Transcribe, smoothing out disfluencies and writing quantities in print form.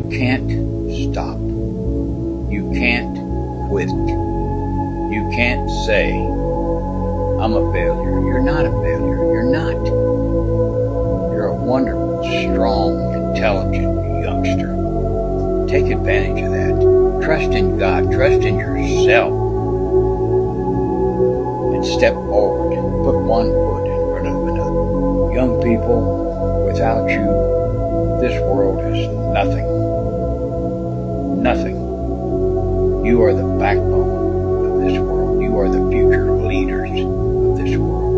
You can't stop. You can't quit. You can't say, I'm a failure. You're not a failure. You're not. You're a wonderful, strong, intelligent youngster. Take advantage of that. Trust in God. Trust in yourself. And step forward. Put one foot in front of another. Young people, without you, this world is nothing. Nothing. You are the backbone of this world. You are the future leaders of this world.